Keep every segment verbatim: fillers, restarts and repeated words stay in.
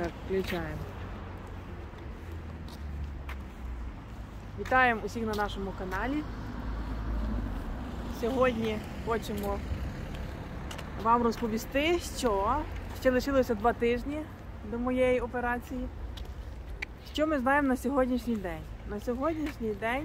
Так, включаємо. Вітаємо усіх на нашому каналі. Сьогодні хочемо вам розповісти, що ще лишилося два тижні до моєї операції. Що ми знаємо на сьогоднішній день? На сьогоднішній день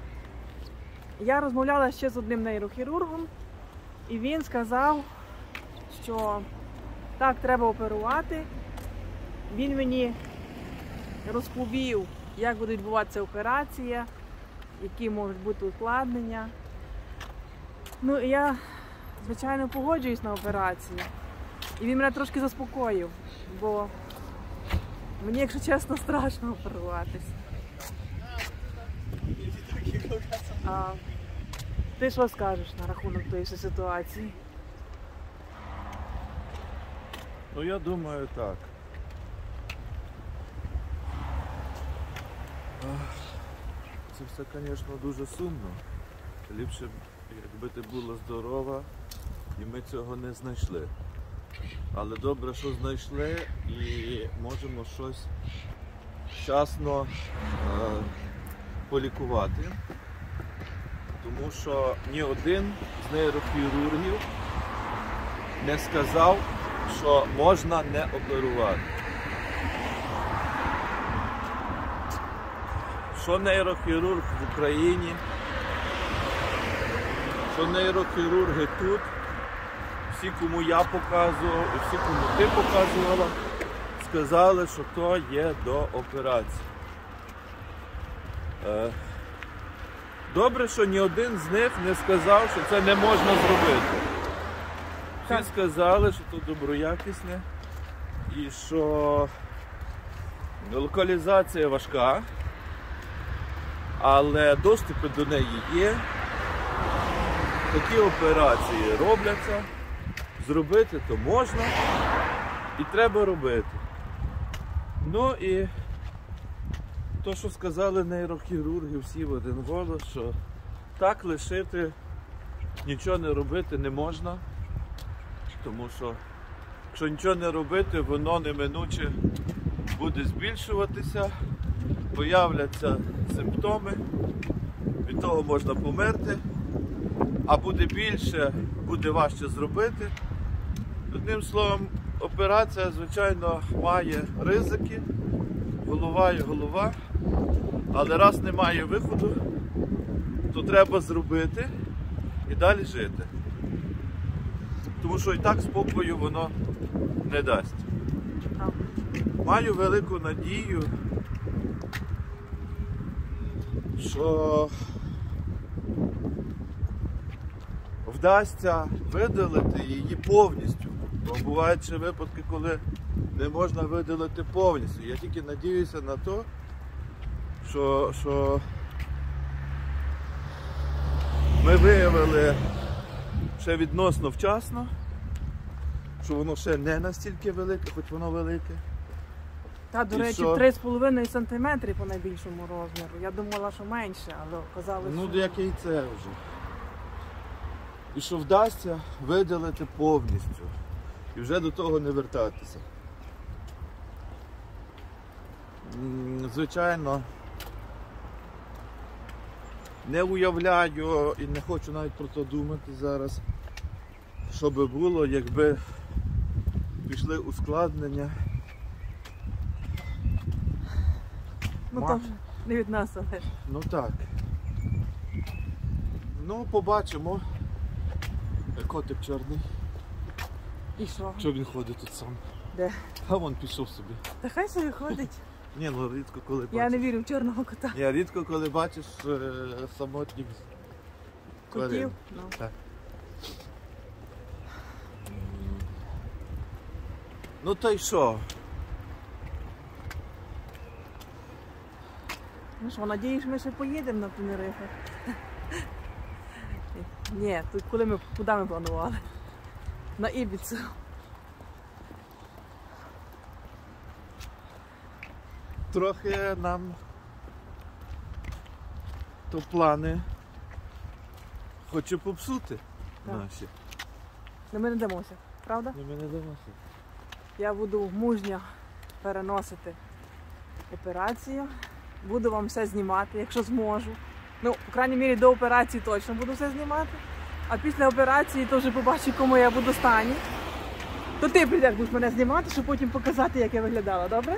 я розмовляла ще з одним нейрохірургом, і він сказав, що так, треба оперувати. Він мені розповів, як буде відбуватися операція, які можуть бути ускладнення. Ну і я, звичайно, погоджуюсь на операцію. І він мене трошки заспокоїв, бо мені, якщо чесно, страшно оперуватись. А ти що скажеш на рахунок тієї ситуації? Ну, я думаю, так. Це все, звісно, дуже сумно. Ліпше б, якби ти була здорова, і ми цього не знайшли. Але добре, що знайшли, і можемо щось вчасно е, полікувати. Тому що ні один з нейрохірургів не сказав, що можна не оперувати. Що нейрохірург в Україні, що нейрохірурги тут, всі, кому я показував, і всі, кому ти показувала, сказали, що то є до операції. Добре, що ні один з них не сказав, що це не можна зробити. Всі Так. сказали, що то доброякісне і що локалізація важка, але доступи до неї є. Такі операції робляться, зробити то можна і треба робити. Ну і то, що сказали нейрохірурги всі в один голос, що так лишити, нічого не робити не можна, тому що якщо нічого не робити, воно неминуче буде збільшуватися, появляться симптоми, від того можна померти, а буде більше, буде важче зробити. Одним словом, операція, звичайно, має ризики, голова є голова, але раз немає виходу, то треба зробити і далі жити. Тому що і так спокою воно не дасть. Маю велику надію, що вдасться видалити її повністю. Бо бувають ще випадки, коли не можна видалити повністю. Я тільки надіюся на те, що, що ми виявили ще відносно вчасно, що воно ще не настільки велике, хоч воно велике. Та, до І речі, що? три з половиною сантиметри по найбільшому розміру. Я думала, що менше, але оказалось, Ну, що... яке і це вже. І що вдасться видалити повністю. І вже до того не вертатися. Звичайно, не уявляю і не хочу навіть про це думати зараз, що би було, якби пішли ускладнення. Ну, Ма- то вже не від нас, але... Ну так. Ну, побачимо. Котик чорний. І що? Чого він ходить тут сам? Де? А вон пішов собі. Та хай собі ходить. Ні, ну рідко коли бачиш. Я не вірю в чорного кота. Ні, рідко коли бачиш е, самотніх тварин. Котів? Ну. Так. Ну то й що? Ну що, надіюсь, ми ще поїдемо на Тенерифе. Ні, тут коли ми, куди ми планували? На Ібіцу. Трохи нам то плани хочу попсути Так. наші. Ну ми не дамося, правда? Ну, ми не дамося. Я буду мужня переносити операцію. Буду вам все знімати, якщо зможу. Ну, по крайній мірі, до операції точно буду все знімати. А після операції то вже побачу, кому я буду в стані. То ти прийдеш, будеш мене знімати, щоб потім показати, як я виглядала, добре?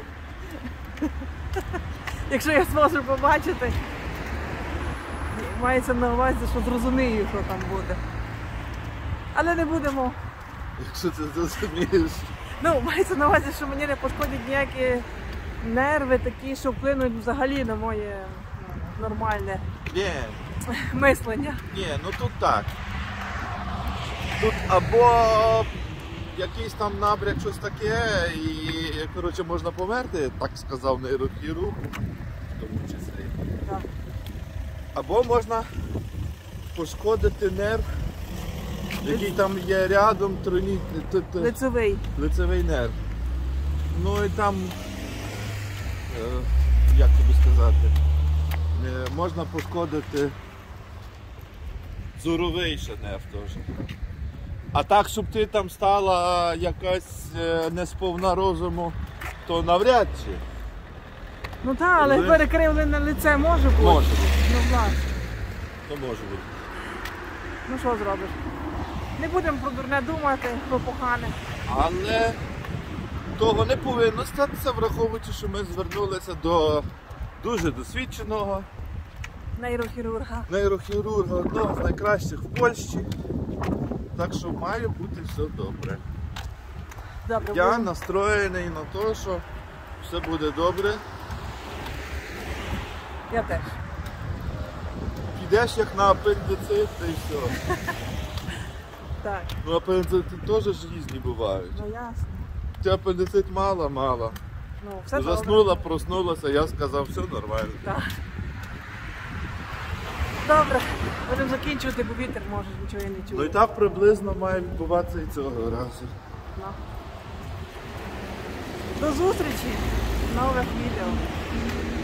Якщо я зможу побачити, мається на увазі, що зрозумію, що там буде. Але не будемо. Якщо ти зрозумієш. Ну, мається на увазі, що мені не пошкодять ніякі нерви такі, що вплинуть взагалі на моє ну, нормальне Ні, мислення. ні, ну тут так. Тут або якийсь там набряк, щось таке, і, коротше, можна померти, так сказав нейрохірург, в тому числі. Так. Або можна пошкодити нерв, який там є рядом, троні, т- т- Лицевий. лицевий нерв. Ну і там, е, як тобі сказати, е, можна пошкодити зоровий ще нерв теж. А так, щоб ти там стала якась е, несповна розуму, то навряд чи. Ну так, але Ви- перекривлене лице може бути. Може бути. Ну, власне. То може бути. Ну що зробиш? Не будемо про дурне думати, про погане. Але того не повинно статися, враховуючи, що ми звернулися до дуже досвідченого Нейрохірурга. нейрохірурга, одного з найкращих в Польщі. Так що має бути все добре. Добре, Я будемо- настроєний на те, що все буде добре. Я теж. Підеш як на апендицит та й все. Так, Ну апендицити теж ж різні бувають. ну ясно. Ти апендицит мала, мала. Ну, все добре. Заснула, проснулася, я сказав, все нормально. Так. Добре, будемо закінчувати, бо вітер може нічого і не чує. Ну і так приблизно має відбуватися і цього разу. Ну. До зустрічі в нових відео.